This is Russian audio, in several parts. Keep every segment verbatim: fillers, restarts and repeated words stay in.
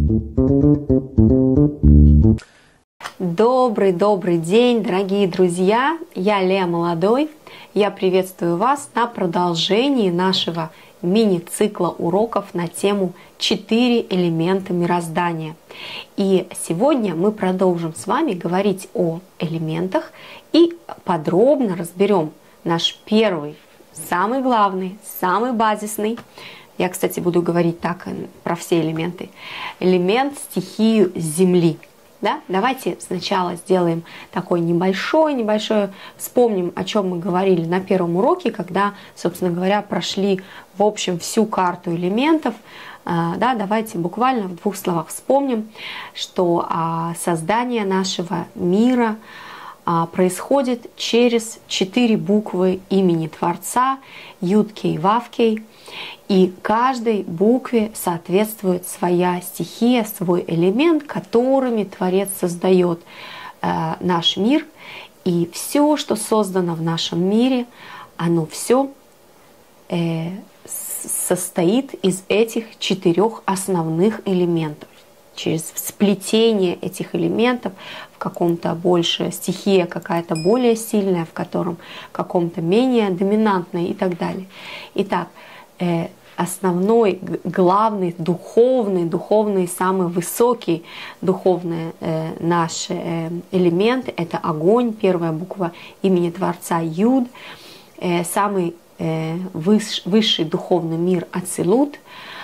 Добрый-добрый день, дорогие друзья! Я Леа Молодой. Я приветствую вас на продолжении нашего мини-цикла уроков на тему «Четыре элемента мироздания». И сегодня мы продолжим с вами говорить о элементах и подробно разберем наш первый, самый главный, самый базисный, я, кстати, буду говорить так про все элементы, элемент стихию Земли. Да? Давайте сначала сделаем такой небольшой, небольшой, вспомним, о чем мы говорили на первом уроке, когда, собственно говоря, прошли в общем всю карту элементов. Да, давайте буквально в двух словах вспомним, что создание нашего мира происходит через четыре буквы имени Творца Юд-Кей, Вав-Кей. И каждой букве соответствует своя стихия, свой элемент, которыми Творец создает э, наш мир. И все, что создано в нашем мире, оно все э, состоит из этих четырех основных элементов. Через сплетение этих элементов в каком-то больше стихия какая-то более сильная, в котором каком-то менее доминантная и так далее. Итак, э, основной, главный, духовный, духовный, самый высокий духовный э, наш э, элемент – это огонь, первая буква имени Творца Юд, э, самый э, выш, высший духовный мир Ацилут.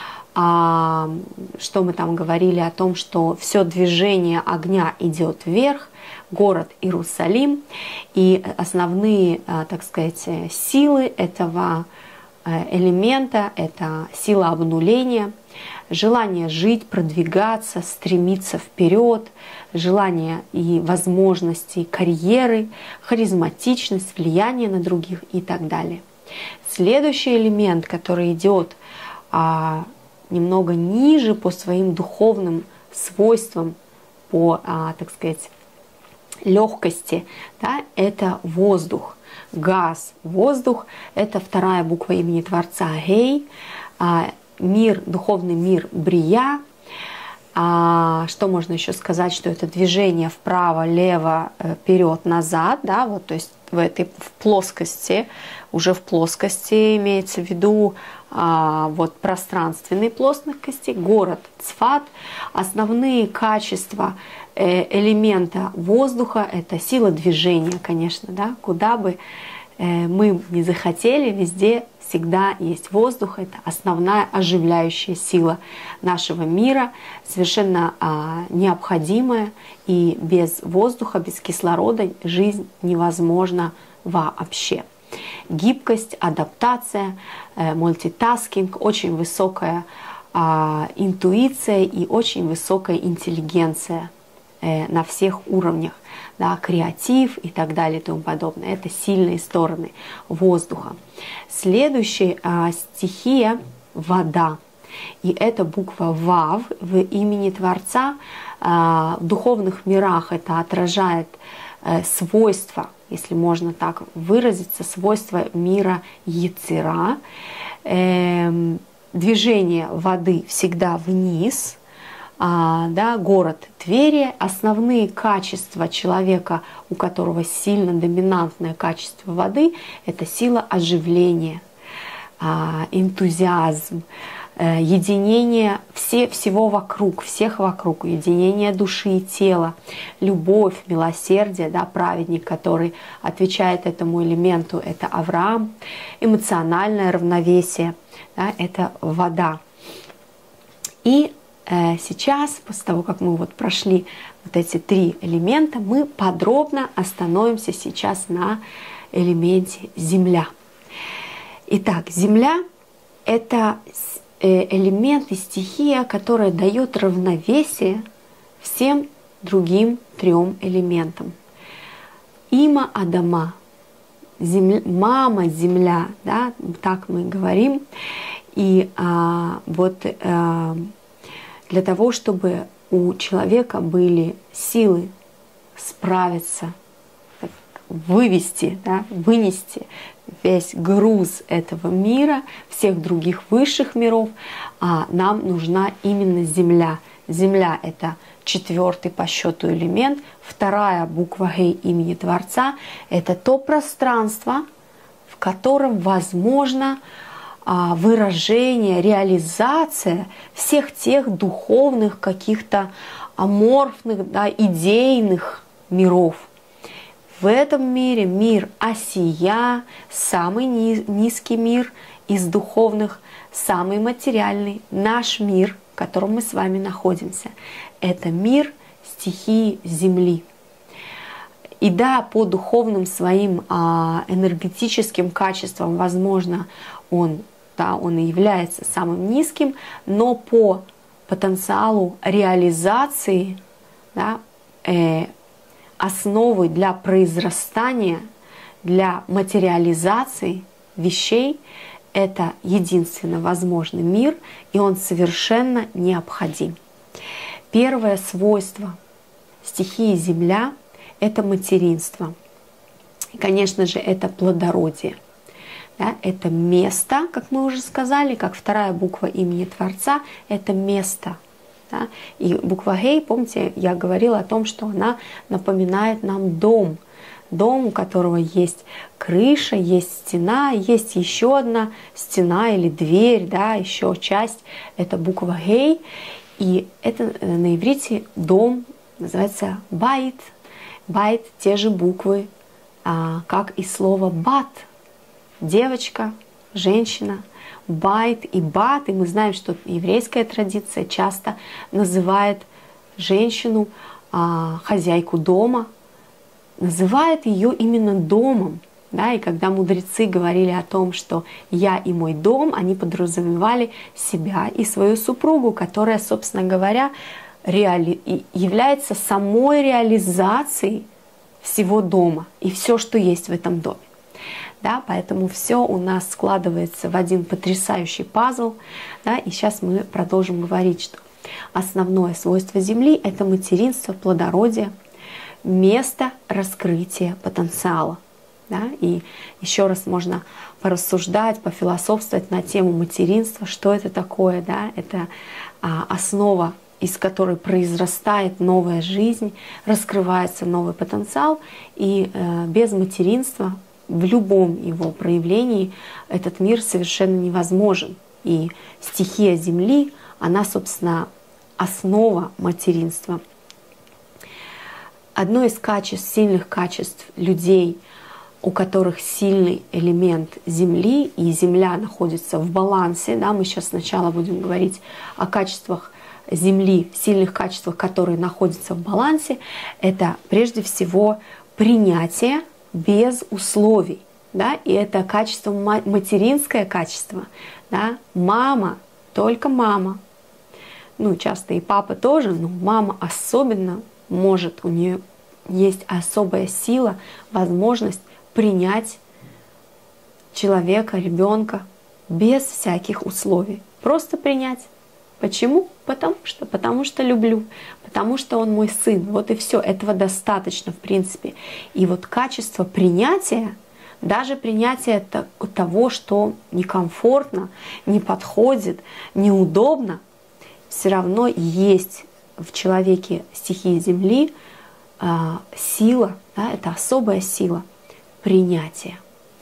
А, что мы там говорили о том, что все движение огня идет вверх, город Иерусалим, и основные, так сказать, силы этого элемента – это сила обнуления, желание жить, продвигаться, стремиться вперед, желание и возможности карьеры, харизматичность, влияние на других и так далее. Следующий элемент, который идет а, немного ниже по своим духовным свойствам, по, а, так сказать, легкости, да, это воздух. Газ, воздух – это вторая буква имени Творца Гей, мир, духовный мир Брия. А что можно еще сказать, что это движение вправо, лево, вперед, назад, да, вот, то есть в этой в плоскости, уже в плоскости имеется в виду а, вот пространственной плоскости, город Цфат. Основные качества элемента воздуха – это сила движения, конечно, да, куда бы мы ни захотели, везде всегда есть воздух, это основная оживляющая сила нашего мира, совершенно а, необходимая, и без воздуха, без кислорода жизнь невозможна вообще. Гибкость, адаптация, э, мультитаскинг, очень высокая а, интуиция и очень высокая интеллигенция э, на всех уровнях. Да, креатив и так далее и тому подобное. Это сильные стороны воздуха. Следующая а, стихия – вода. И это буква Вав в имени Творца. А, в духовных мирах это отражает а, свойства, если можно так выразиться, свойства мира Ецира. Эм, движение воды всегда вниз. А, да, город Твери. Основные качества человека, у которого сильно доминантное качество воды, это сила оживления, а, энтузиазм, э, единение все, всего вокруг, всех вокруг, единение души и тела, любовь, милосердие, да, праведник, который отвечает этому элементу, это Авраам, эмоциональное равновесие, да, это вода. И сейчас, после того, как мы вот прошли вот эти три элемента, мы подробно остановимся сейчас на элементе Земля. Итак, Земля – это элемент и стихия, которая дает равновесие всем другим трем элементам. Има Адама, земля, мама Земля, да, так мы говорим. И а, вот а, для того, чтобы у человека были силы справиться, вывести, да, вынести весь груз этого мира, всех других высших миров, а нам нужна именно Земля. Земля – это четвертый по счету элемент. Вторая буква Гей имени Творца – это то пространство, в котором возможно выражение, реализация всех тех духовных, каких-то аморфных, да, идейных миров. В этом мире мир Осия, самый низкий мир из духовных, самый материальный, наш мир, в котором мы с вами находимся. Это мир стихии Земли. И да, по духовным своим а, энергетическим качествам, возможно, он, да, он и является самым низким, но по потенциалу реализации, да, э, основы для произрастания, для материализации вещей, это единственно возможный мир, и он совершенно необходим. Первое свойство стихии Земля – это материнство. И, конечно же, это плодородие. Да, это место, как мы уже сказали, как вторая буква имени Творца – это место. Да. И буква Гей, помните, я говорила о том, что она напоминает нам дом. Дом, у которого есть крыша, есть стена, есть еще одна стена или дверь, да, еще часть. Это буква Гей. И это на иврите дом называется байт. Байт – те же буквы, как и слово бат. Девочка, женщина, байт и бат. И мы знаем, что еврейская традиция часто называет женщину, хозяйку дома, называет ее именно домом. Да, и когда мудрецы говорили о том, что «я и мой дом», они подразумевали себя и свою супругу, которая, собственно говоря, реали... является самой реализацией всего дома и все, что есть в этом доме. Да, поэтому все у нас складывается в один потрясающий пазл. Да, и сейчас мы продолжим говорить, что основное свойство Земли – это материнство, плодородие, место раскрытия потенциала. Да, и еще раз можно порассуждать, пофилософствовать на тему материнства, что это такое. Да? Это а, основа, из которой произрастает новая жизнь, раскрывается новый потенциал. И э, без материнства в любом его проявлении этот мир совершенно невозможен. И стихия Земли, она, собственно, основа материнства. Одно из качеств, сильных качеств людей, у которых сильный элемент Земли, и Земля находится в балансе, да, мы сейчас сначала будем говорить о качествах Земли, сильных качествах, которые находятся в балансе, это прежде всего принятие без условий, да, и это качество, материнское качество, да, мама, только мама, ну, часто и папа тоже, но мама особенно может, у нее есть особая сила, возможность принять человека, ребенка без всяких условий. Просто принять. Почему? Потому что, потому что люблю, потому что он мой сын. Вот и все. Этого достаточно, в принципе. И вот качество принятия, даже принятие того, что некомфортно, не подходит, неудобно, все равно есть в человеке стихии Земли а, сила, да, это особая сила принятия.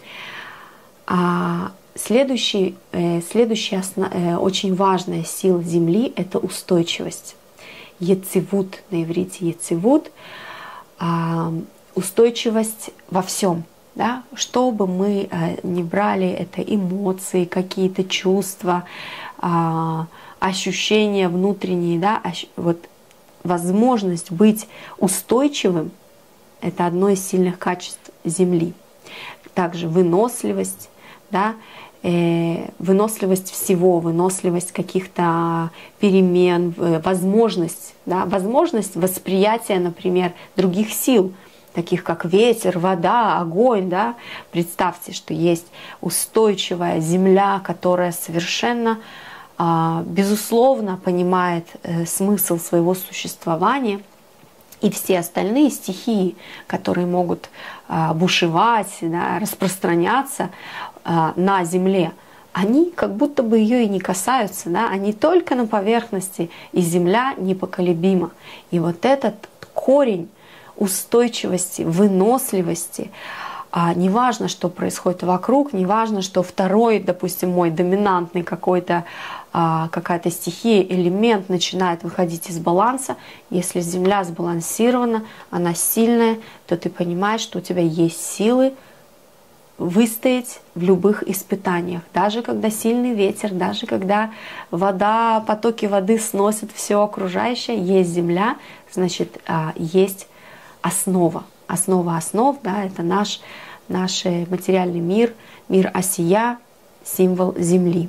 А следующий, э, следующая основ, э, очень важная сила Земли – это устойчивость. Ецивут, на иврите ецивут, а, устойчивость во всем. Да? Что бы мы э, ни брали, это эмоции, какие-то чувства, а, ощущения внутренние, да, ощ, вот, возможность быть устойчивым – это одно из сильных качеств Земли. Также выносливость, да, э, выносливость всего, выносливость каких-то перемен, возможность, да, возможность восприятия, например, других сил, таких как ветер, вода, огонь. Да. Представьте, что есть устойчивая Земля, которая совершенно безусловно понимает смысл своего существования, и все остальные стихии, которые могут бушевать, да, распространяться на Земле, они как будто бы ее и не касаются, да? Они только на поверхности, и земля непоколебима. И вот этот корень устойчивости, выносливости, а неважно, что происходит вокруг, неважно, что второй, допустим, мой доминантный какой-то, а, какая-то стихия, элемент начинает выходить из баланса, если Земля сбалансирована, она сильная, то ты понимаешь, что у тебя есть силы выстоять в любых испытаниях, даже когда сильный ветер, даже когда вода, потоки воды сносят все окружающее, есть земля, значит, есть основа. Основа основ, да, это наш, наш материальный мир, мир осия, символ земли.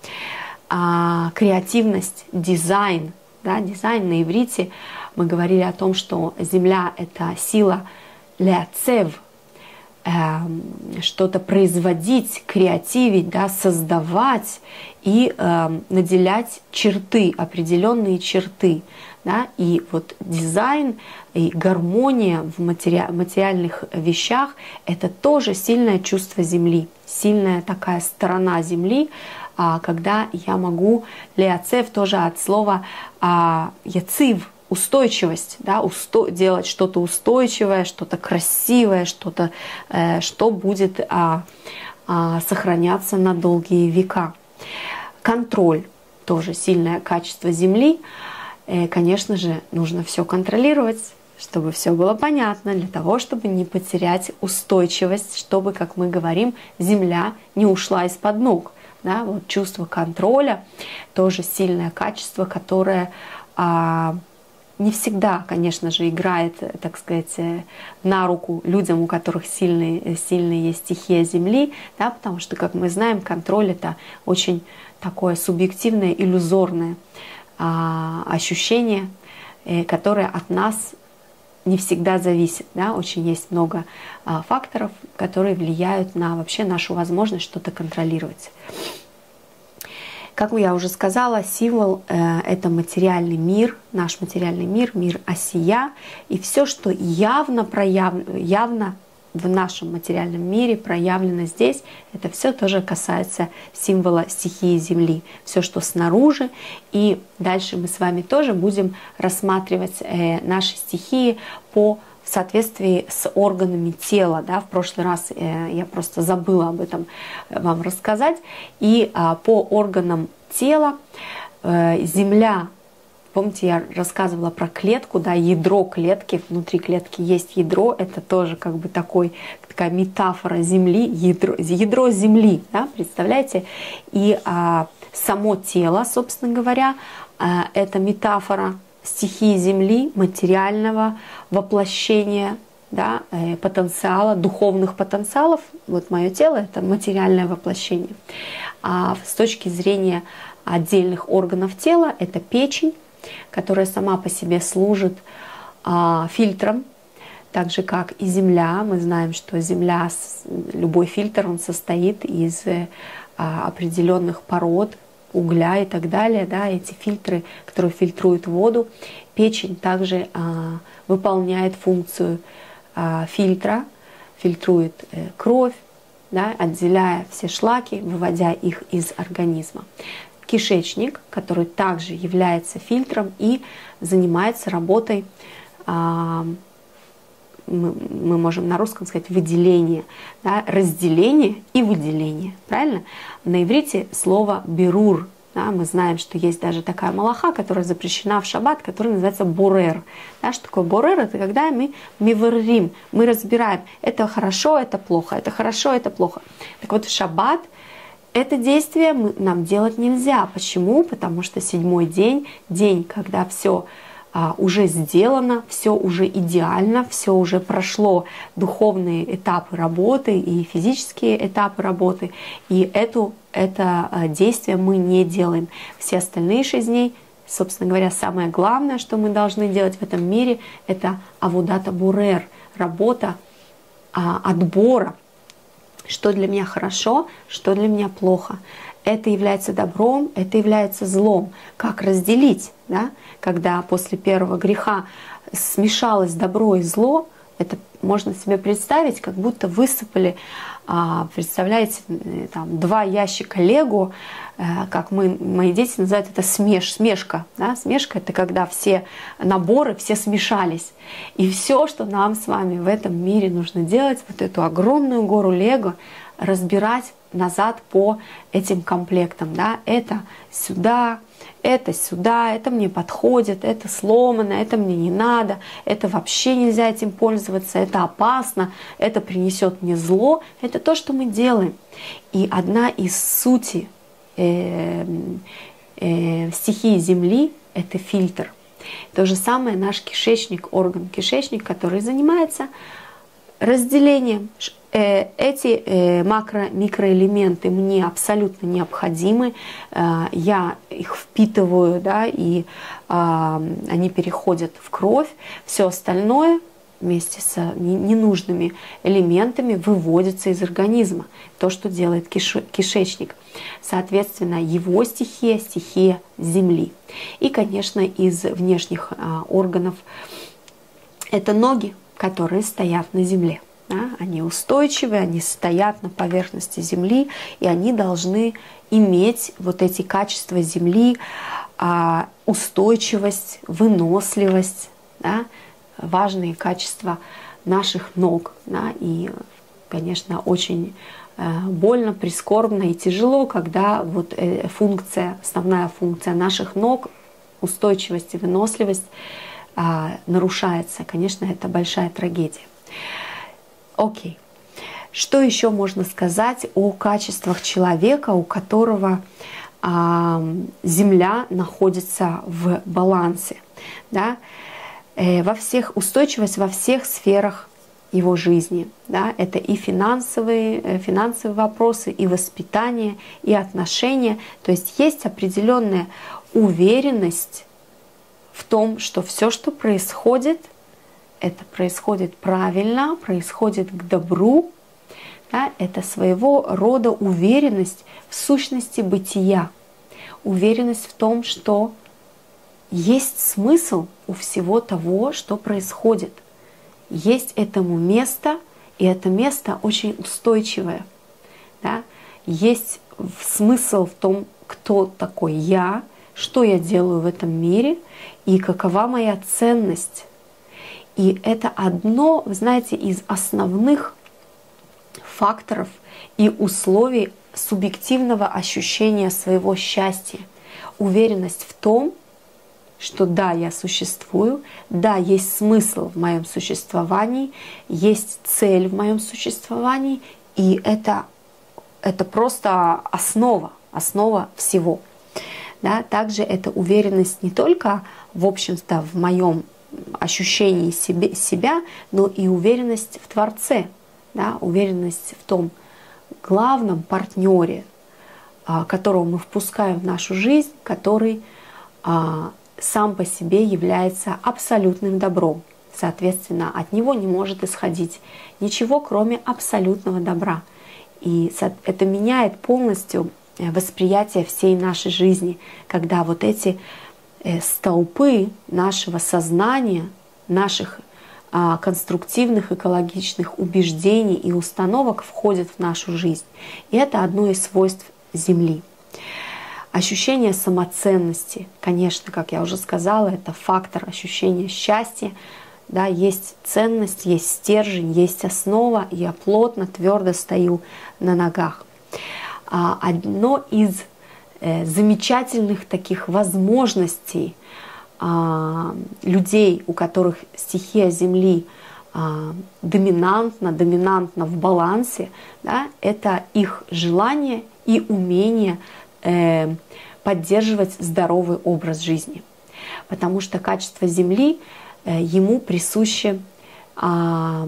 А креативность, дизайн, да, дизайн на иврите, мы говорили о том, что земля — это сила леацев, что-то производить, креативить, да, создавать и э, наделять черты, определенные черты. Да? И вот дизайн и гармония в матери... материальных вещах — это тоже сильное чувство Земли, сильная такая сторона Земли, а, когда я могу, леацев тоже от слова а, яцив, устойчивость, да, усто... делать что-то устойчивое, что-то красивое, что-то, э, что будет а, а, сохраняться на долгие века. Контроль — тоже сильное качество Земли. Э, конечно же, нужно все контролировать, чтобы все было понятно, для того, чтобы не потерять устойчивость, чтобы, как мы говорим, Земля не ушла из-под ног. Да? Вот чувство контроля — тоже сильное качество, которое а, не всегда, конечно же, играет, так сказать, на руку людям, у которых сильные, сильные есть стихия Земли, да, потому что, как мы знаем, контроль — это очень такое субъективное, иллюзорное а, ощущение, э, которое от нас не всегда зависит. Да? Очень есть много а, факторов, которые влияют на вообще нашу возможность что-то контролировать. Как я уже сказала, символ э, — это материальный мир, наш материальный мир, мир осия. И все, что явно, проявлено, явно в нашем материальном мире проявлено здесь, это все тоже касается символа стихии Земли. Все, что снаружи. И дальше мы с вами тоже будем рассматривать э, наши стихии по в соответствии с органами тела. Да, в прошлый раз э, я просто забыла об этом вам рассказать. И э, по органам тела э, Земля, помните, я рассказывала про клетку, да, ядро клетки, внутри клетки есть ядро, это тоже как бы такой, такая метафора Земли, ядро, ядро Земли, да, представляете? И э, само тело, собственно говоря, э, это метафора стихии Земли, материального воплощения, да, э, потенциала, духовных потенциалов. Вот мое тело — это материальное воплощение. А с точки зрения отдельных органов тела — это печень, которая сама по себе служит а, фильтром, так же как и Земля. Мы знаем, что Земля, любой фильтр, он состоит из а, определенных пород, угля и так далее, да, эти фильтры, которые фильтруют воду. Печень также а, выполняет функцию а, фильтра, фильтрует э, кровь, да, отделяя все шлаки, выводя их из организма. Кишечник, который также является фильтром и занимается работой, а, мы, мы можем на русском сказать выделение, да, разделение и выделение, правильно? На иврите слово «берур». Да, мы знаем, что есть даже такая малаха, которая запрещена в шаббат, которая называется борер. Да, что такое борер? Это когда мы миваррим, мы разбираем, это хорошо, это плохо, это хорошо, это плохо. Так вот, в шаббат это действие мы, нам делать нельзя. Почему? Потому что седьмой день, день, когда все а, уже сделано, все уже идеально, все уже прошло духовные этапы работы и физические этапы работы. И эту, это а, действие мы не делаем. Все остальные шесть дней, собственно говоря, самое главное, что мы должны делать в этом мире, это авудата бурер, работа а, отбора. Что для меня хорошо, что для меня плохо. Это является добром, это является злом. Как разделить, да? Когда после первого греха смешалось добро и зло, Это можно себе представить, как будто высыпали, представляете, там, два ящика лего, как мы, мои дети называют это смеш, смешка. Да? Смешка — это когда все наборы, все смешались. И все, что нам с вами в этом мире нужно делать, вот эту огромную гору лего, разбирать назад по этим комплектам. Да? Это сюда, это сюда, это мне подходит, это сломано, это мне не надо, это вообще нельзя этим пользоваться, это опасно, это принесет мне зло. Это то, что мы делаем. И одна из сути э, э, стихии Земли — это фильтр. То же самое наш кишечник, орган кишечник, который занимается разделением. Эти макро-микроэлементы мне абсолютно необходимы, я их впитываю, да, и они переходят в кровь. Все остальное вместе с ненужными элементами выводится из организма, то, что делает кишечник. Соответственно, его стихия — стихия Земли. И, конечно, из внешних органов это ноги, которые стоят на земле. Да, они устойчивые, они стоят на поверхности Земли, и они должны иметь вот эти качества Земли, устойчивость, выносливость, да, важные качества наших ног. Да, и, конечно, очень больно, прискорбно и тяжело, когда вот функция, основная функция наших ног, устойчивость и выносливость, нарушается. Конечно, это большая трагедия. Окей. Что еще можно сказать о качествах человека, у которого а, Земля находится в балансе? Да? Э, во всех, устойчивость во всех сферах его жизни. Да? Это и финансовые, э, финансовые вопросы, и воспитание, и отношения. То есть есть определенная уверенность в том, что все, что происходит, это происходит правильно, происходит к добру. Да? Это своего рода уверенность в сущности бытия. Уверенность в том, что есть смысл у всего того, что происходит. Есть этому место, и это место очень устойчивое. Да? Есть смысл в том, кто такой я, что я делаю в этом мире и какова моя ценность. И это одно, вы знаете, из основных факторов и условий субъективного ощущения своего счастья. Уверенность в том, что да, я существую, да, есть смысл в моем существовании, есть цель в моем существовании, и это, это просто основа, основа всего. Да? Также это уверенность не только, в общем-то, в моем ощущении себе, себя, но и уверенность в Творце, да? Уверенность в том главном партнере, которого мы впускаем в нашу жизнь, который сам по себе является абсолютным добром. Соответственно, от него не может исходить ничего, кроме абсолютного добра. И это меняет полностью восприятие всей нашей жизни, когда вот эти столпы нашего сознания, наших а, конструктивных, экологичных убеждений и установок входят в нашу жизнь. И это одно из свойств Земли. Ощущение самоценности, конечно, как я уже сказала, это фактор ощущения счастья. Да, есть ценность, есть стержень, есть основа, и я плотно, твердо стою на ногах. А, одно из замечательных таких возможностей а, людей, у которых стихия Земли а, доминантна, доминантна в балансе, да, это их желание и умение э, поддерживать здоровый образ жизни. Потому что качество Земли, э, ему присуще а,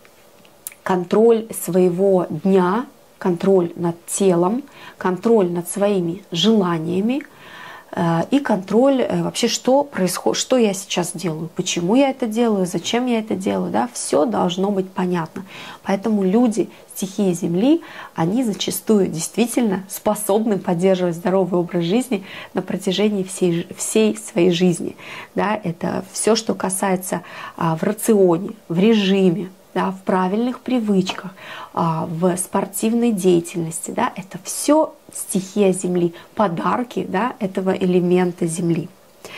контроль своего дня, контроль над телом, контроль над своими желаниями, и контроль вообще, что происходит, что я сейчас делаю, почему я это делаю, зачем я это делаю, да, все должно быть понятно. Поэтому люди стихии Земли, они зачастую действительно способны поддерживать здоровый образ жизни на протяжении всей, всей своей жизни. Да, это все, что касается а, в рационе, в режиме, да, в правильных привычках, а, в спортивной деятельности. Да, это все стихия Земли, подарки, да, этого элемента Земли.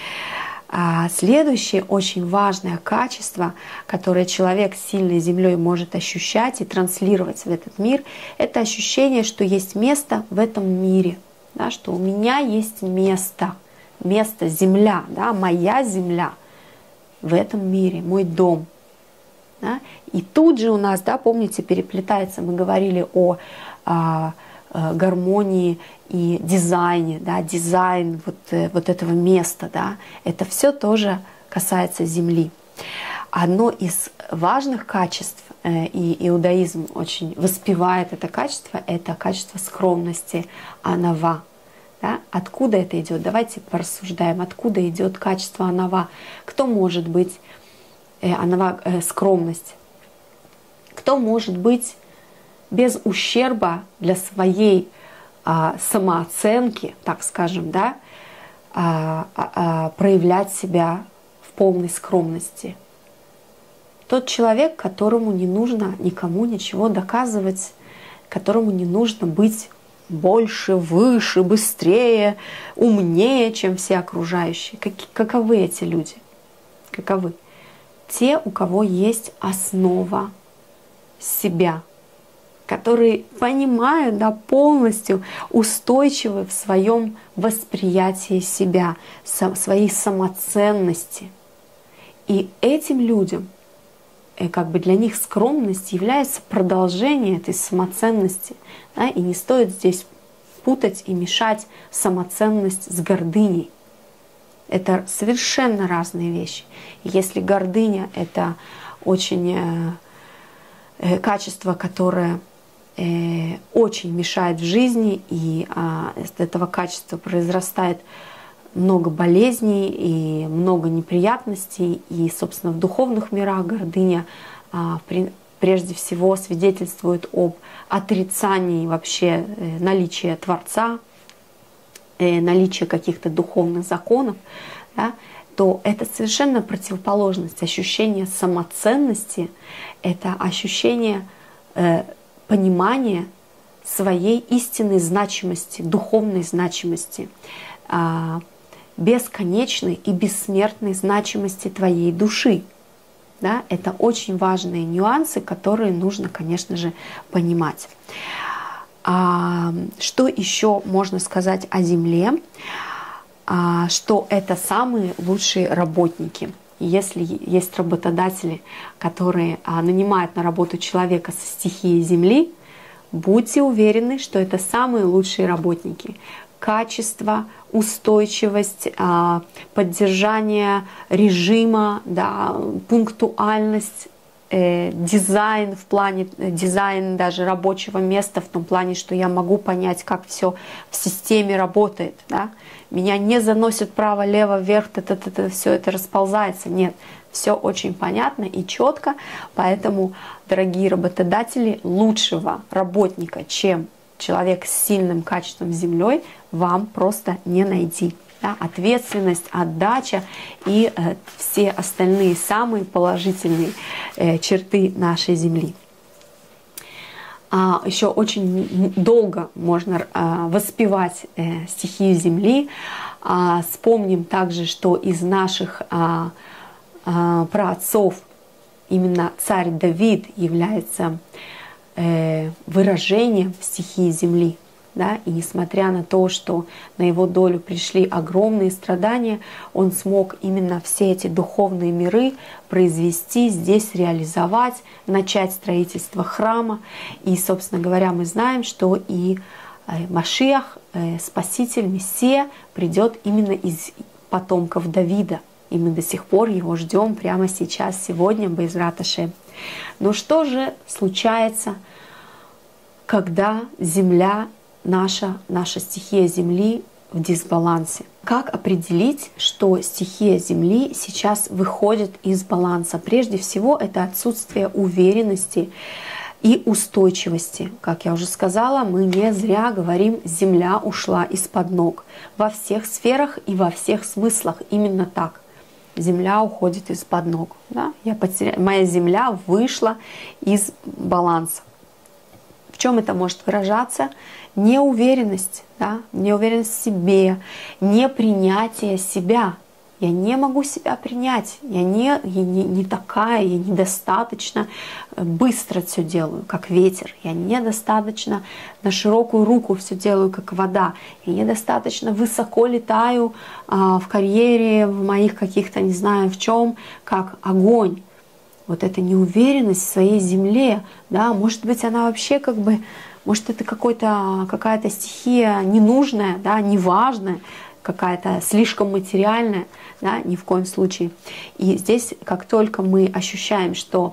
А следующее очень важное качество, которое человек с сильной Землей может ощущать и транслировать в этот мир, это ощущение, что есть место в этом мире, да, что у меня есть место, место, земля, да, моя земля в этом мире, мой дом. Да. И тут же у нас, да, помните, переплетается, мы говорили о, о, о гармонии и дизайне, да, дизайн вот, вот этого места, да, это все тоже касается Земли. Одно из важных качеств, и иудаизм очень воспевает это качество, это качество скромности, анава. Да? Откуда это идет? Давайте порассуждаем, откуда идет качество анава. Кто может быть э, анава, э, скромность? Кто может быть без ущерба для своей самооценки, так скажем, да, а, а, проявлять себя в полной скромности? Тот человек, которому не нужно никому ничего доказывать, которому не нужно быть больше, выше, быстрее, умнее, чем все окружающие. Как, каковы эти люди? Каковы? Те, у кого есть основа себя, которые понимают, да, полностью устойчивы в своем восприятии себя, со, своей самоценности. И этим людям, как бы для них скромность является продолжением этой самоценности. Да, и не стоит здесь путать и мешать самоценность с гордыней. Это совершенно разные вещи. И если гордыня — это очень э, э, качество, которое очень мешает в жизни, и а, из этого качества произрастает много болезней и много неприятностей. И, собственно, в духовных мирах гордыня а, при, прежде всего свидетельствует об отрицании вообще э, наличия Творца, э, наличия каких-то духовных законов, да, то это совершенно противоположность. Ощущение самоценности — это ощущение э, понимание своей истинной значимости, духовной значимости, бесконечной и бессмертной значимости твоей души. Да? Это очень важные нюансы, которые нужно, конечно же, понимать. А что еще можно сказать о Земле? А, что это самые лучшие работники. Если есть работодатели, которые а, нанимают на работу человека со стихией Земли, будьте уверены, что это самые лучшие работники. Качество, устойчивость, а, поддержание режима, да, пунктуальность, э, дизайн в плане, дизайн даже рабочего места в том плане, что я могу понять, как все в системе работает. Да? Меня не заносит право, лево, вверх, т -т -т -т, все это расползается. Нет, все очень понятно и четко. Поэтому, дорогие работодатели, лучшего работника, чем человек с сильным качеством Землей, вам просто не найти. Да? Ответственность, отдача и э, все остальные самые положительные э, черты нашей Земли. А, еще очень долго можно а, воспевать э, стихию Земли. А, вспомним также, что из наших а, а, праотцов именно царь Давид является э, выражением стихии Земли. Да? И несмотря на то, что на его долю пришли огромные страдания, он смог именно все эти духовные миры произвести, здесь реализовать, начать строительство храма. И, собственно говоря, мы знаем, что и Машиах, Спаситель, Мессия, придет именно из потомков Давида. И мы до сих пор его ждем прямо сейчас, сегодня, Бе'эзрат Ашем. Но что же случается, когда земля, наша, наша стихия Земли в дисбалансе. Как определить, что стихия Земли сейчас выходит из баланса? Прежде всего, это отсутствие уверенности и устойчивости. Как я уже сказала, мы не зря говорим «Земля ушла из-под ног». Во всех сферах и во всех смыслах именно так. Земля уходит из-под ног. Да? Я потеря... Моя Земля вышла из баланса. В чем это может выражаться? Неуверенность, да? Неуверенность в себе, непринятие себя. Я не могу себя принять, я не, я не, не такая, я недостаточно быстро все делаю, как ветер. Я недостаточно на широкую руку все делаю, как вода. Я недостаточно высоко летаю а, в карьере, в моих каких-то, не знаю в чем, как огонь. Вот эта неуверенность в своей земле, да, может быть, она вообще как бы, может, это какой-то, какая-то стихия ненужная, да, неважная, какая-то слишком материальная, да, ни в коем случае. И здесь, как только мы ощущаем, что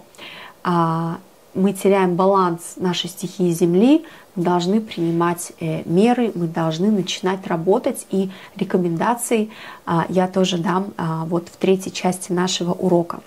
а, мы теряем баланс нашей стихии Земли, мы должны принимать э, меры, мы должны начинать работать. И рекомендации а, я тоже дам а, вот в третьей части нашего урока.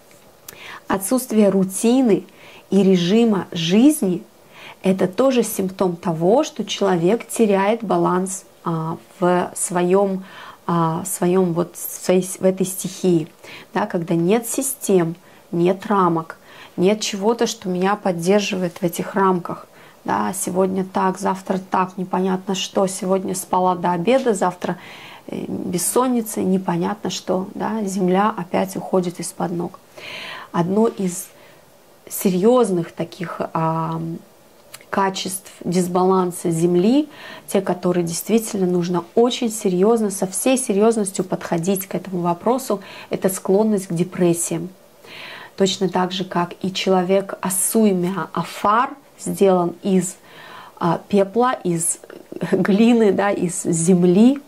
Отсутствие рутины и режима жизни – это тоже симптом того, что человек теряет баланс а, в своем, а, своем вот, в, своей, в этой стихии. Да, когда нет систем, нет рамок, нет чего-то, что меня поддерживает в этих рамках. Да, сегодня так, завтра так, непонятно что. Сегодня спала до обеда, завтра бессонница, непонятно что. Да, земля опять уходит из-под ног. Одно из серьезных таких а, качеств дисбаланса Земли, те, которые действительно нужно очень серьезно, со всей серьезностью подходить к этому вопросу, это склонность к депрессиям. Точно так же, как и человек Асуймя Афар сделан из а, пепла, из глины, да, из земли.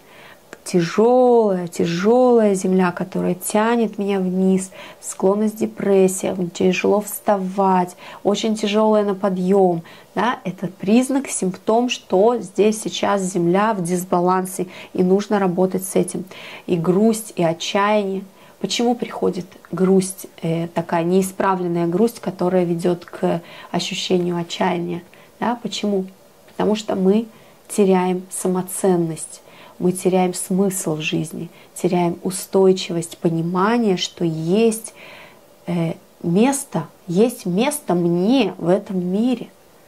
Тяжелая, тяжелая земля, которая тянет меня вниз, склонность к депрессии, тяжело вставать, очень тяжелая на подъем. Да, это признак, симптом, что здесь сейчас земля в дисбалансе, и нужно работать с этим. И грусть, и отчаяние. Почему приходит грусть, э, такая неисправленная грусть, которая ведет к ощущению отчаяния? Да, почему? Потому что мы теряем самоценность. Мы теряем смысл в жизни, теряем устойчивость, понимание, что есть э, место, есть место мне в этом мире.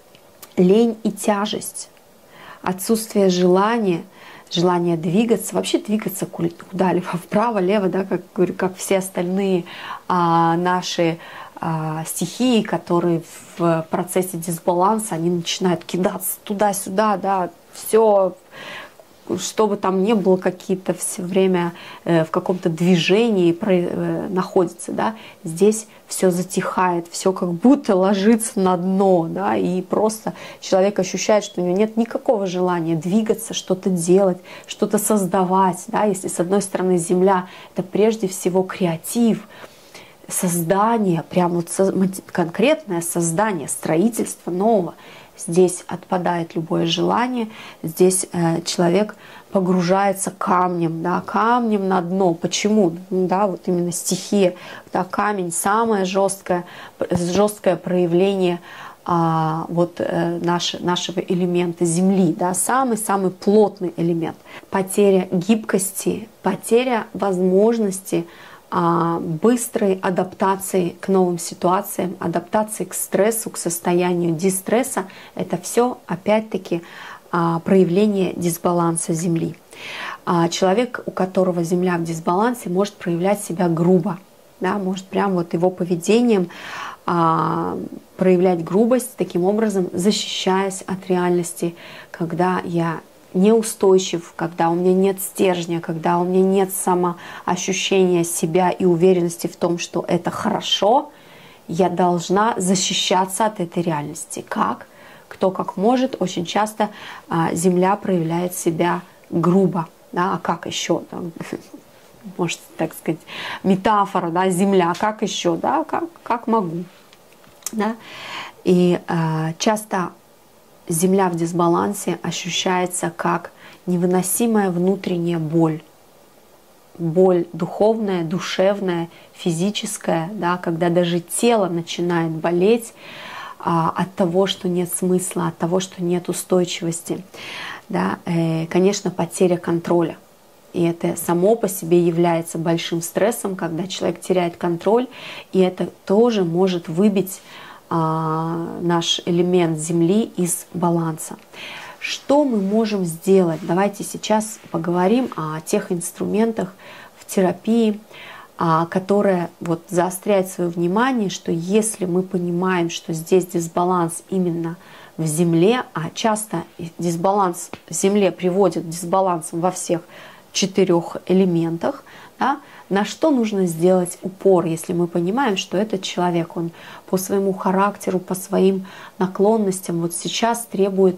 Лень и тяжесть, отсутствие желания, желание двигаться, вообще двигаться куда-либо, вправо, лево, да, как, говорю, как все остальные а, наши а, стихии, которые в процессе дисбаланса, они начинают кидаться туда-сюда, да, все, что бы там ни было, какие-то все время э, в каком-то движении про, э, находятся, да, здесь все затихает, все как будто ложится на дно, да, и просто человек ощущает, что у него нет никакого желания двигаться, что-то делать, что-то создавать, да, если с одной стороны Земля — это прежде всего креатив, создание, прям вот со, конкретное создание, строительство нового. Здесь отпадает любое желание, здесь э, человек погружается камнем, да, камнем на дно. Почему? Да, вот именно стихия, да, камень — самое жесткое, жесткое проявление а, вот, э, наш, нашего элемента Земли, да, самый-самый плотный элемент. Потеря гибкости, потеря возможности быстрой адаптации к новым ситуациям, адаптации к стрессу, к состоянию дистресса. Это все опять-таки проявление дисбаланса Земли. Человек, у которого Земля в дисбалансе, может проявлять себя грубо, да, может прям вот его поведением проявлять грубость, таким образом защищаясь от реальности, когда я неустойчив, когда у меня нет стержня, когда у меня нет самоощущения себя и уверенности в том, что это хорошо, я должна защищаться от этой реальности. Как? Кто как может. Очень часто а, Земля проявляет себя грубо. Да? А как еще? Там, может, так сказать, метафора, да? Земля, как еще? Да? Как, как могу. Да? И а, часто Земля в дисбалансе ощущается как невыносимая внутренняя боль. Боль духовная, душевная, физическая, да, когда даже тело начинает болеть а, от того, что нет смысла, от того, что нет устойчивости. Да. Э, конечно, потеря контроля. И это само по себе является большим стрессом, когда человек теряет контроль, и это тоже может выбить а, наш элемент Земли из баланса. Что мы можем сделать? Давайте сейчас поговорим о тех инструментах в терапии, которые вот заостряют свое внимание, что если мы понимаем, что здесь дисбаланс именно в Земле, а часто дисбаланс в Земле приводит к дисбалансам во всех четырех элементах, да, на что нужно сделать упор, если мы понимаем, что этот человек, он по своему характеру, по своим наклонностям вот сейчас требует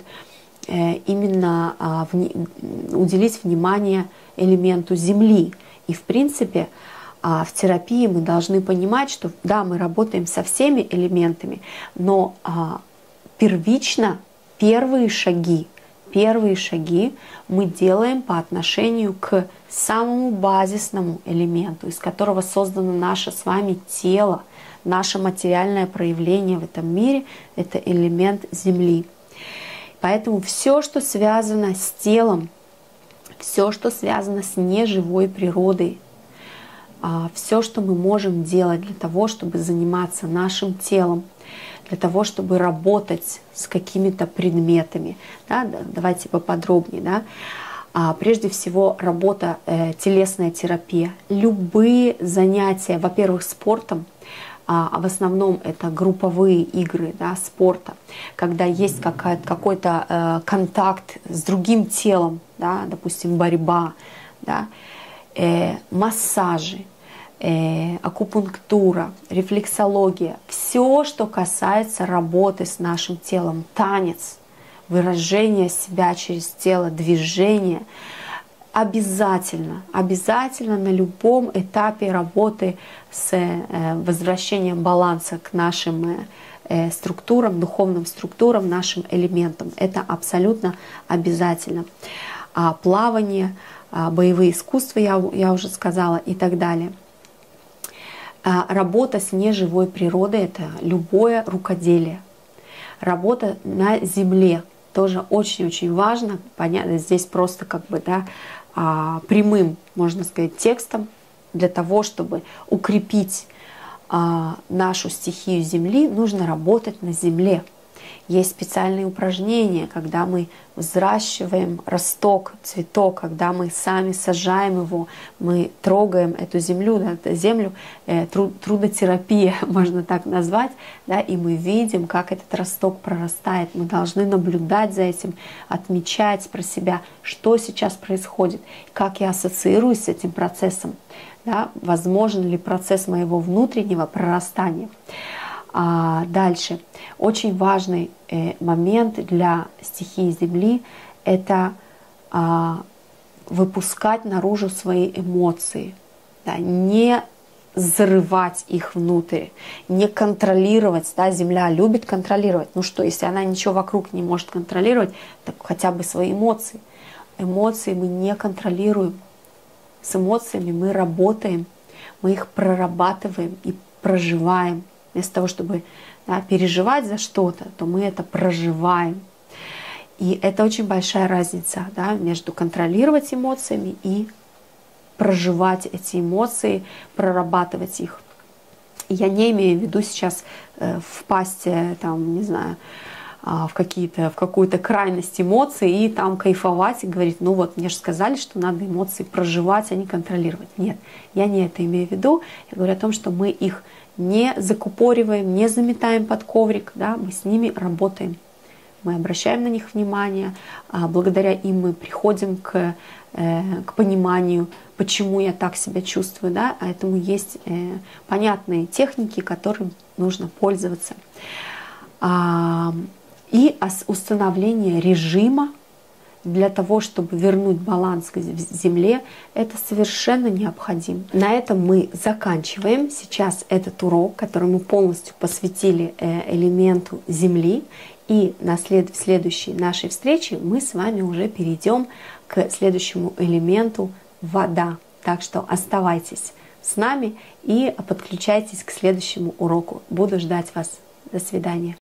именно уделить внимание элементу Земли. И в принципе в терапии мы должны понимать, что да, мы работаем со всеми элементами, но первично первые шаги, первые шаги мы делаем по отношению к самому базисному элементу, из которого создано наше с вами тело, наше материальное проявление в этом мире, это элемент Земли. Поэтому все, что связано с телом, все, что связано с неживой природой, все, что мы можем делать для того, чтобы заниматься нашим телом, для того, чтобы работать с какими-то предметами. Да, давайте поподробнее. Да. Прежде всего, работа, телесная терапия. Любые занятия, во-первых, спортом, а в основном это групповые игры, да, спорта, когда есть какой-то э, контакт с другим телом, да, допустим, борьба, да, э, массажи, э, акупунктура, рефлексология, все, что касается работы с нашим телом, танец, выражение себя через тело, движение, обязательно, обязательно на любом этапе работы с возвращением баланса к нашим структурам, духовным структурам, нашим элементам. Это абсолютно обязательно. А плавание, боевые искусства, я, я уже сказала, и так далее. А работа с неживой природой — это любое рукоделие. Работа на земле тоже очень-очень важно. Понятно, здесь просто как бы, да, прямым, можно сказать, текстом для того, чтобы укрепить а, нашу стихию Земли, нужно работать на земле. Есть специальные упражнения, когда мы взращиваем росток, цветок, когда мы сами сажаем его, мы трогаем эту землю, да, эту землю, э, труд, трудотерапия, можно так назвать, да, и мы видим, как этот росток прорастает. Мы должны наблюдать за этим, отмечать про себя, что сейчас происходит, как я ассоциируюсь с этим процессом, да, возможен ли процесс моего внутреннего прорастания. А дальше. Очень важный э, момент для стихии Земли — это а, выпускать наружу свои эмоции, да, не зарывать их внутрь, не контролировать. Да, Земля любит контролировать. Ну что, если она ничего вокруг не может контролировать, так хотя бы свои эмоции. Эмоции мы не контролируем. С эмоциями мы работаем, мы их прорабатываем и проживаем. Вместо того, чтобы, да, переживать за что-то, то мы это проживаем. И это очень большая разница, да, между контролировать эмоциями и проживать эти эмоции, прорабатывать их. Я не имею в виду сейчас э, впасть, э, там, не знаю, в какие-то, в какую-то крайность эмоций и там кайфовать и говорить: ну вот, мне же сказали, что надо эмоции проживать, а не контролировать. Нет, я не это имею в виду. Я говорю о том, что мы их не закупориваем, не заметаем под коврик, да, мы с ними работаем. Мы обращаем на них внимание, а благодаря им мы приходим к, э, к пониманию, почему я так себя чувствую, да, поэтому есть э, понятные техники, которым нужно пользоваться. А, и установление режима для того, чтобы вернуть баланс к Земле, это совершенно необходимо. На этом мы заканчиваем сейчас этот урок, который мы полностью посвятили элементу Земли. И на след... в следующей нашей встрече мы с вами уже перейдем к следующему элементу вода. Так что оставайтесь с нами и подключайтесь к следующему уроку. Буду ждать вас. До свидания.